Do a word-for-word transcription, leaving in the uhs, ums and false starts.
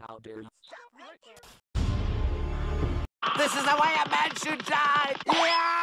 How dare you? This is the way a man should die! Yeah!